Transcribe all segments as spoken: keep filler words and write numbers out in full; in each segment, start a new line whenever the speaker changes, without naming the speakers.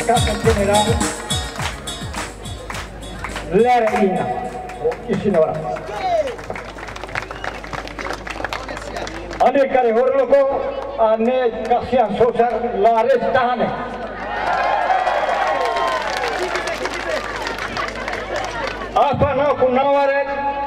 Captain General Lerina Isinora Ane kare horloko ane kasihan sosial laris tahane apa naku naware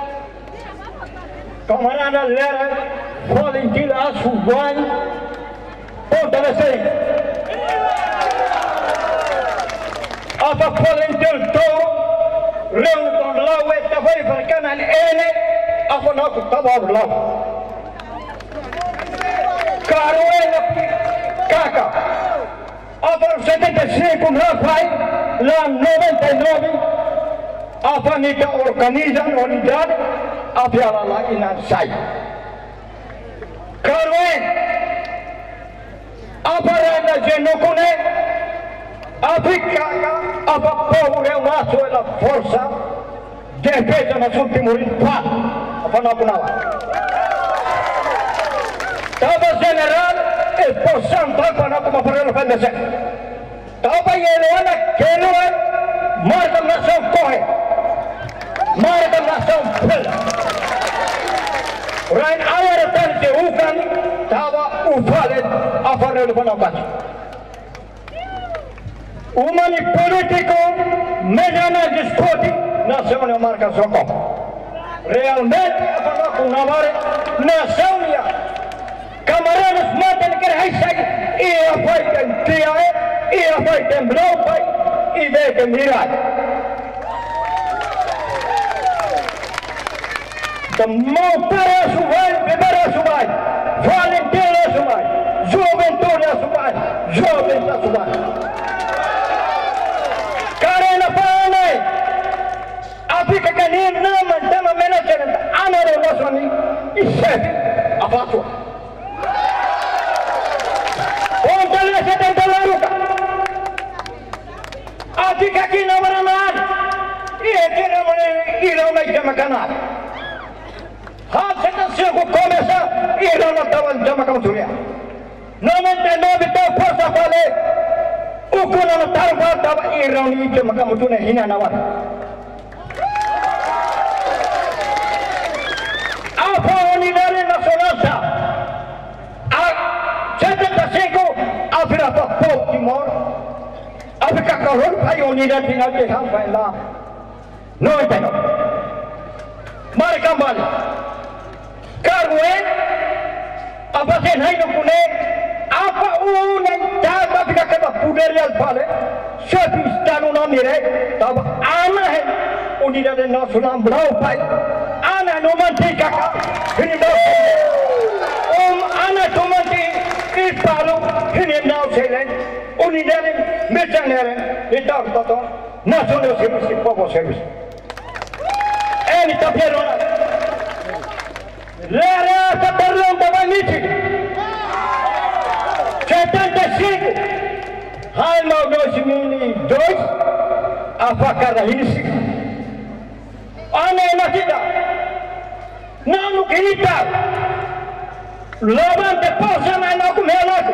kamarana lere volunteer asuban ponta sei apa volunteer to reun ton lawe ta foi farkanan ene apa naku tabar law Caruela Caca apa setenta e cinco Rafael la noventa y nueve apa nita organizan unidad apa la inansai Caruela apa renda genocune África apa pobre macho la forza defesa nos últimos rimpa apa na punawa Tava general esposando para como para los pendeces. Tava yelena que no es marca nación coge. Marca nación pela. Rain ahora tan que ukan tava ufale a para los pendeces. Umani político mediana disputi nación marca soco. Realmente para una vara nación ya Camaradas matam que hashtag e afaitem tiae e afaitem blaupai e vetem mirai. The montara subai, bebera subai, valentela subai, juventude subai, jovem subai. Karena pane, Afrika kanin nama nama manajer anare nasani isep apa tu? setenta laruka Afrika kina manaman iya kina mana ira mai jama kanal hal setenta ko começa ira na tawan jama kamu suria noventa y nueve to força fale ukuna na tarba tava ira ni jama kamu tune hina nawan apa unidade nacional a setenta y cinco Afrika Papua Timor, Afrika Kahul, Pai unidad tinggal di Hampai lah, no entiendo. Mari kembali. Karuen, apa sih hai nukune? Apa unen tak Afrika kata puderial pale, sebistan unamire, tab aneh unidad nasional belau pai, aneh nomantik kakak, ini dah, om aneh nomantik. Palu ini now Zealand unidad mercenaria itu toto nasional service poco service ini tapieron la raza perdón de Banichi setenta y cinco hal dois mil e dois a faca isi ane nakita nanu kinita Laban de pausa na na kumelaku.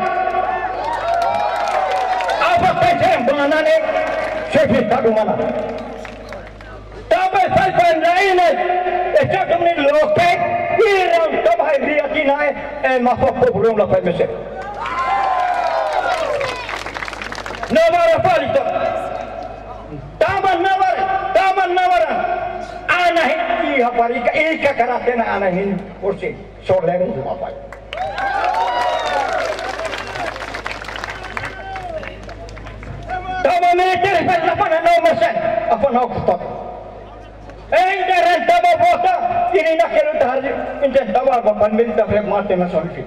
Apa pencen banane sefi tadu mana. Tabai sai pandaine eta kumni loke iram tabai riatinai e mafo problem la pemese. Navara palito. Taban navara, taban navara. Ana hi haparika ika karatena ana hin kursi sorlegen apa. Tama militer apa na no masan apa na kutot. Eh interan tama bota ini nak kira tahari inten tama apa militer flek mate na solfi.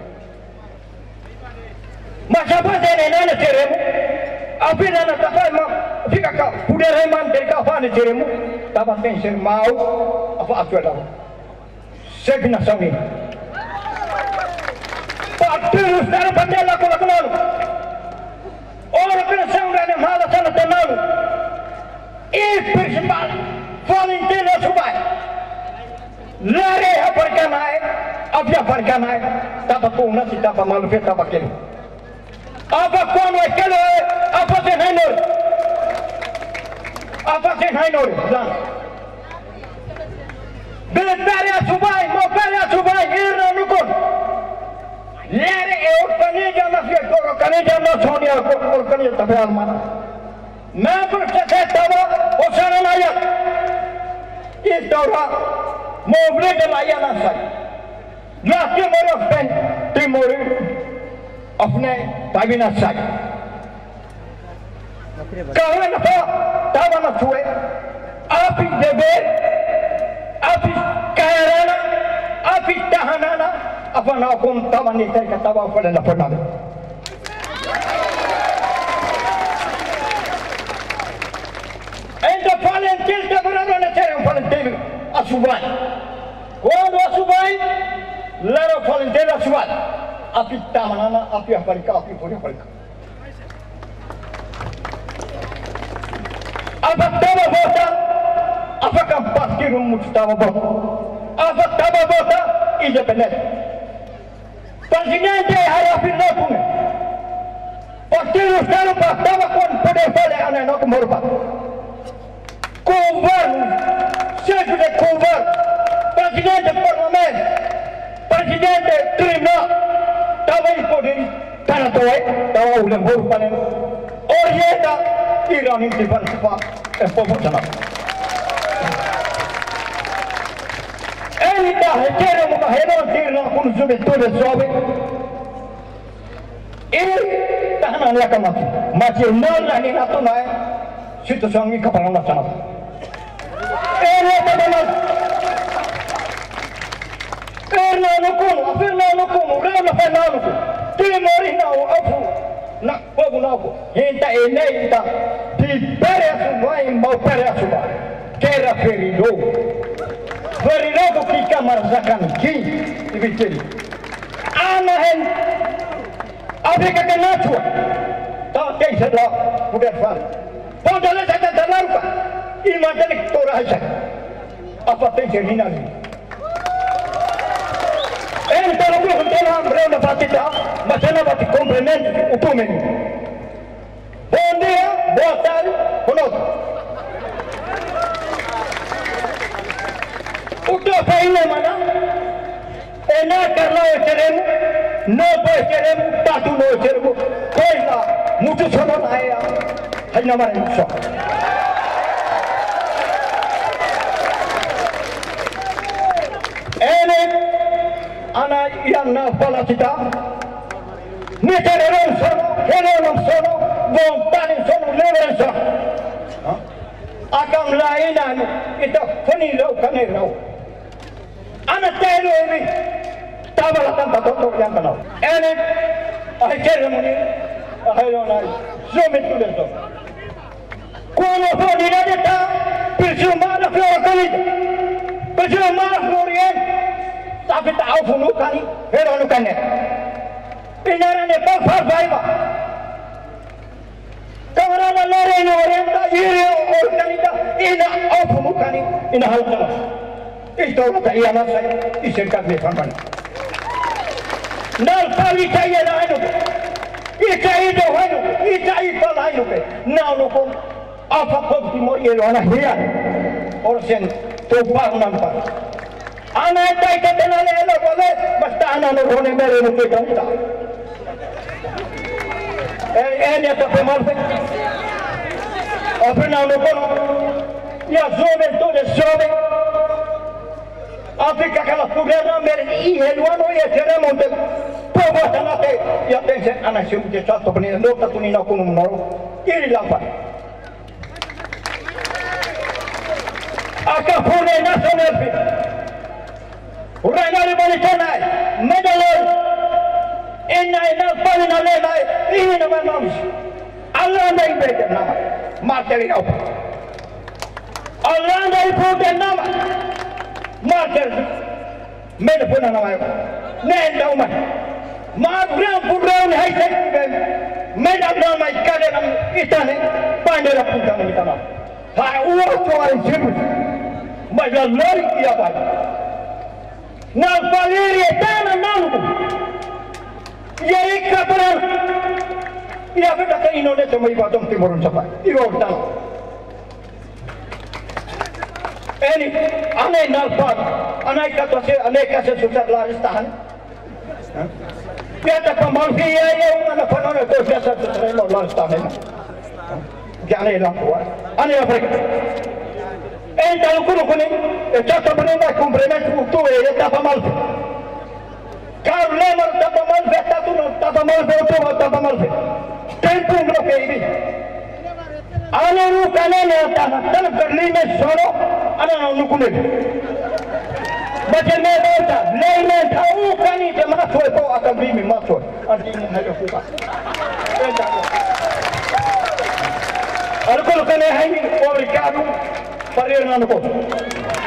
Masa apa dene na teremu api na tafai ma fika ka pudere man del ka fa ne teremu tama tenser mau apa atuela. Segna sami. Terus dari bandela ko lakukan. Orang kena sanggup yang malas sana tenang. I principal volunteer subai. Lari apa kanai, apa apa kanai. Tapa pun nasi tapa malu fet tapa kini. Apa kau nak kena apa senenur? minori dan Bilitaria Subai, Mopelia Subai, Irna Nukun. Yeri e organiza na fiesta, organiza na Sonia, organiza tafe almana. Members se tava osana naya. Istora moble de naya na sai. Last year more of ten Timori अपने ताबिना साई कहने न था ताबा न छुए आप ही देवे आप ही कहराना आप ही तहनाना अपना कौन ताबा नहीं करेगा ताबा ऊपर न पड़ना दे ऐसे फालें चिल के बराबर न चले फालें चिल असुबाई कौन असुबाई लड़ो फालें चिल असुबाई api tamanana, api aparika, api puri aparika. Apa tava bota, apa kampas kirum mustava bota, apa tava bota, independente. Presidente hai api nopun. Partido Estado tava com poder fazer a não como roupa. Governo, chefe de governo, presidente do parlamento, presidente do tribunal. Tawa ipodin tanah toai, tawa ulang hor panen. Or ye ta Iranin tiban siapa empobot sana. Ini dah hecere muka heran tirna kun sudah tulis sobe. Ini tahanan laka mati, mati nol lah ni natu naik. Situ sangi kapalan nak sana. Ini tahanan. Erna nukun, afirna nukun, rana fena nukun. Timori na o afu, na babu na afu. Hinta ene hinta, di pere asumai mau pere asumai. Kera ferido, ferido ko kika marasakan ki ibiteri. Ana hen, Afrika ke nachua, ta kei sedla udah fal. Podale sedla dalamka, imadalik torahasa. Apa tenjeri nani? En todo grupo entero hambre una patita, mas ela vai te complemento o público. Bom dia, boa tarde, conosco. O que eu falei não, mana? É na carla o teremo, não pode teremo, tatu no teremo, coisa muito só não é, aí não vai só. Ele ana yang na pala kita meteron sono heron sono bom panin sono leveran sono akam lainan ita fani lau kane lau ana telo ini tabala tanpa toto yang kenal ini akhir muni akhir nai zomet tulen so kono fodi data persuma na flora kalida persuma na florien tapi tahu funu kani, heran kane. Pinaran ne pak pak baik. Kamera na lere ne orienta, iri organita, ina au funu kani, ina hal kala. Itu kata iya masa, isen kami fampan. Nal pagi caya na anu, ika ido anu, ika ipal anu ke. Nal nukum, apa kau timur ielo anak hian, orsen tumpah nampak. Anak tay ka tinali ano wala basta ana no hone mere no kita kita eh eh ya ta pemalpe apna no kono ya zobe to de zobe Afrika kala programa mere i helwano ya teremo de pobo tanate ya pense ana simu de chato pani no ta tunina kono moro iri lampa aka fune national fi Urangari balik tanai, medalor, enai na paling alai, ini nama manusia. Allah anda ibadah nama, materi apa? Allah anda ibadah nama, materi. Mana pun nama apa? Nen nama, maafkan puraan hai sekali. Mana nama ikan dalam ikan ni, pandai pun nama kita nama. Hai uang tuan sibuk, macam lori dia baik. Nal paleri etana nangu ya ikaparan ya beda ke Indonesia mai badom timurun sapa iro tan Eni, aneh nalpad, aneh kata se, aneh kata susah laris tahan. Biar tak pemalfi ya, ya, mana pernah tu biasa susah laris tahan. Jangan hilang kuat. Aneh apa? Eni tahu kuno kuning, jatuh benar komplement untuk ya tak pemalfi. Kalau lemar tak pemalfi, tak tu tak pemalfi tu tak pemalfi. Tempo bloke ini. Aneh lu kanenya tanah, tanah berlima solo. Ana nukune baca mereka lain tahu kan ini mana soal kau akan bimi masuk anti ini ada fuka aku kalau kena ini orang kadu parir nanu